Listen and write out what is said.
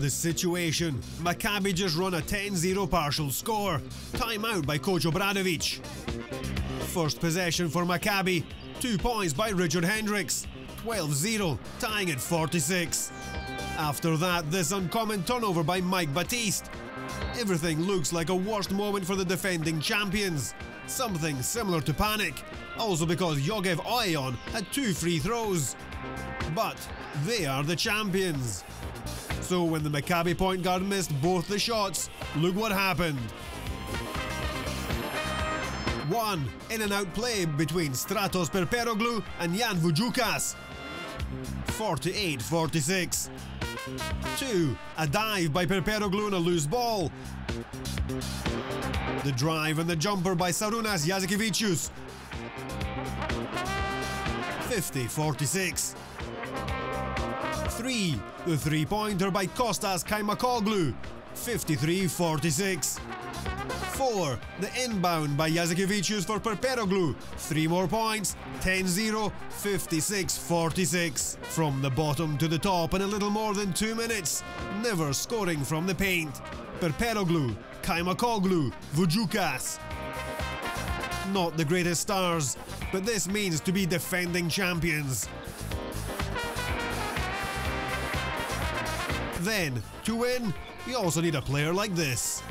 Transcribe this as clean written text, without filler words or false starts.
The situation: Maccabi just run a 10-0 partial score. Timeout by Coach Obradovic. First possession for Maccabi. 2 points by Richard Hendricks. 12-0, tying at 46. After that, this uncommon turnover by Mike Batiste. Everything looks like a worst moment for the defending champions. Something similar to panic. Also because Yogev Oyon had 2 free throws. But they are the champions. So when the Maccabi point guard missed both the shots, look what happened. One in-and-out play between Stratos Perperoglu and Jan Vujukas. 48-46. 2. A dive by Perperoglu on a loose ball. The drive and the jumper by Sarunas Jasikevičius. 50-46. 3. The three-pointer by Kostas Kaimakoglu. 53-46. 4. The inbound by Jasikevičius for Perperoglu. 3 more points. 10-0, 56-46. From the bottom to the top in a little more than 2 minutes. Never scoring from the paint. Perperoglu, Kaimakoglu, Vujukas. Not the greatest stars, but this means to be defending champions. Then, to win, you also need a player like this.